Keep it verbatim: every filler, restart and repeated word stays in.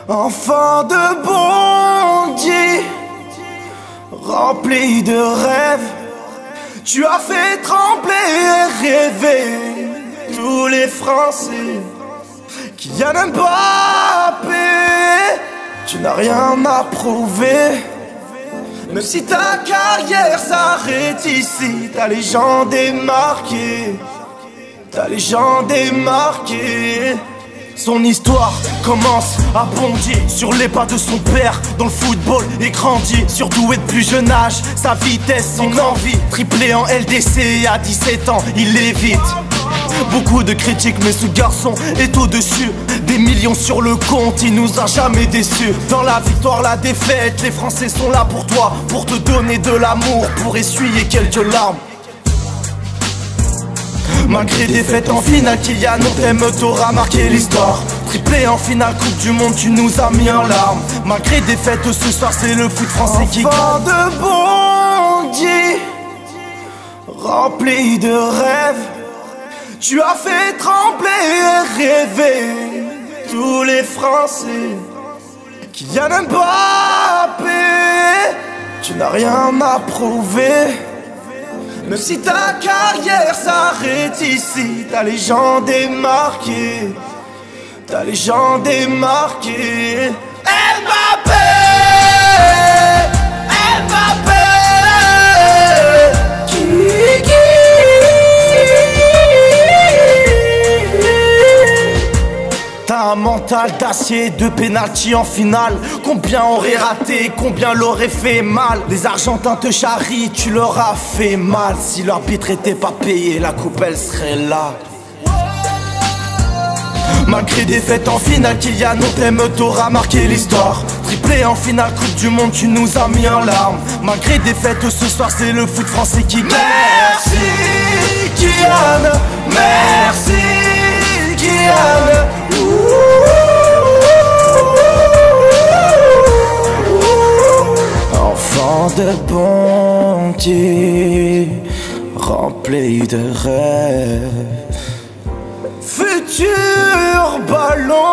Enfant de bon Dieu, rempli de rêves, tu as fait trembler et rêver tous les Français. Kylian Mbappé, tu n'as rien à prouver. Même si ta carrière s'arrête ici, ta légende est marquée. Ta légende est marquée. Son histoire commence à Bondier, sur les pas de son père, dans le football et grandit. Surdoué de plus jeune âge, sa vitesse, son envie. Triplé en L D C à dix-sept ans, il évite beaucoup de critiques, mais ce garçon est au-dessus. Des millions sur le compte, il nous a jamais déçus. Dans la victoire, la défaite, les Français sont là pour toi, pour te donner de l'amour, pour essuyer quelques larmes. Malgré des fêtes en finale, Kylian, on t'aime, t'auras marqué l'histoire. Triplé en finale, Coupe du Monde, tu nous as mis en larmes. Malgré des fêtes, ce soir, c'est le foot français qui gagne. Enfant de bon Dieu, rempli de rêves, tu as fait trembler et rêver tous les Français. Kylian Mbappé, tu n'as rien à prouver. Même si ta carrière s'arrête ici, ta légende est marquée. Ta légende est marquée. Mbappé, Mbappé, Kiki. T'as un mental d'acier, deux pénalty en finale. Combien auraient raté, combien l'auraient fait mal. Les Argentins te charrient, tu leur as fait mal. Si l'arbitre était pas payé, la coupe elle serait là. Malgré des fêtes en finale, Kylian, on t'aime, t'auras marqué l'histoire. Triplé en finale, Coupe du Monde, tu nous as mis en larmes. Malgré des fêtes, ce soir c'est le foot français qui gagne. Merci Kylian, merci Kylian. Enfant de bon Dieu, rempli de rêves, futur ballon